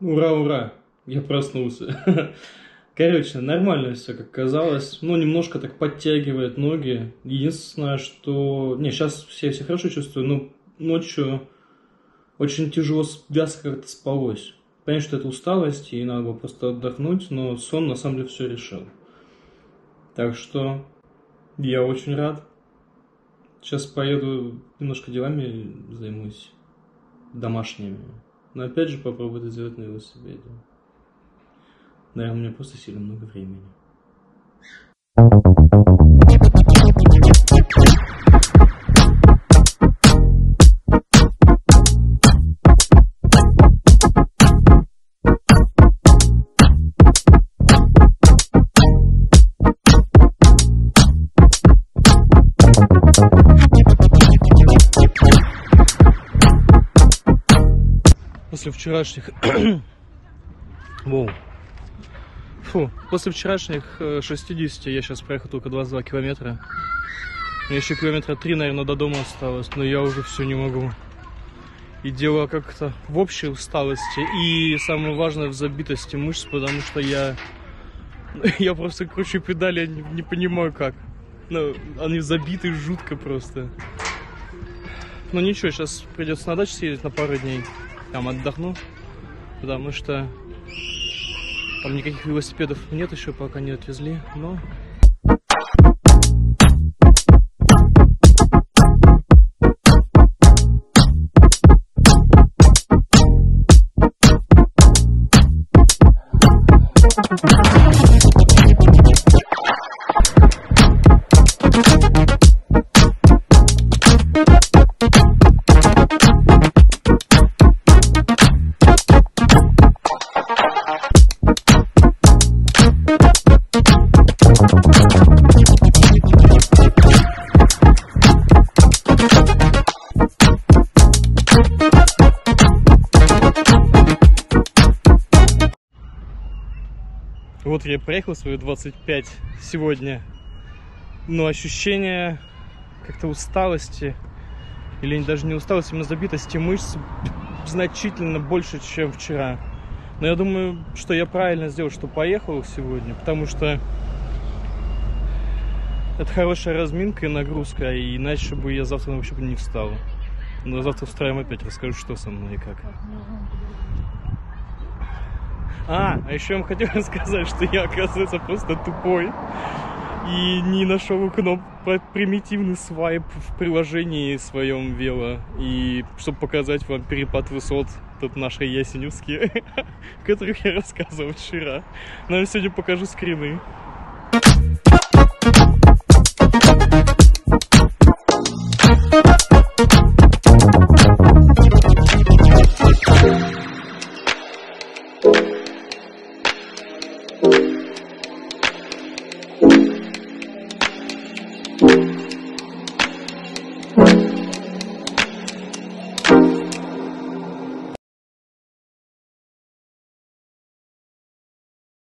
Ура, ура! Я проснулся. Короче, нормально все, как казалось. Ну, немножко так подтягивает ноги. Единственное, что... Не, сейчас все хорошо чувствую, но ночью очень тяжело, вязко как-то спалось. Понятно, что это усталость, и надо было просто отдохнуть, но сон на самом деле все решил. Так что я очень рад. Сейчас поеду, немножко делами займусь, домашними. Но опять же попробую это сделать на велосипеде. Наверное, у меня просто сильно много времени. После вчерашних... После вчерашних 60 я сейчас проехал только 22 километра. Мне еще километра 3, наверное, до дома осталось, но я уже все не могу. И дело как-то в общей усталости и, самое важное, в забитости мышц, потому что я просто кручу педали, я не понимаю как. Ну, они забиты жутко просто. Но ничего, сейчас придется на дачу съездить на пару дней. Там отдохну, потому что там никаких велосипедов нет еще, пока не отвезли, но... Вот я проехал свою 25 сегодня, но ощущение как-то усталости, или даже не усталости, именно забитости мышц значительно больше, чем вчера. Но я думаю, что я правильно сделал, что поехал сегодня, потому что это хорошая разминка и нагрузка, и иначе бы я завтра вообще не встал. Но завтра встаем опять, расскажу, что со мной и как. А еще я вам хотел сказать, что я, оказывается, просто тупой и не нашел примитивный свайп в приложении своем вело. И чтобы показать вам перепад высот, тут наши ясеневские, о которых я рассказывал вчера. Но я сегодня покажу скрины.